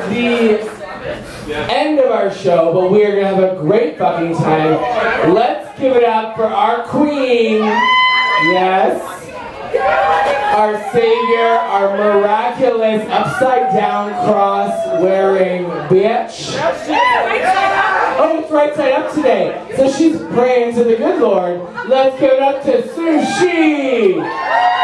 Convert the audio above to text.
the end of our show, but we are going to have a great fucking time. Let's give it up for our queen. Yes. Our savior, our miraculous upside-down cross-wearing bitch. Oh, it's right side up today. So she's praying to the good Lord. Let's give it up to Soo She.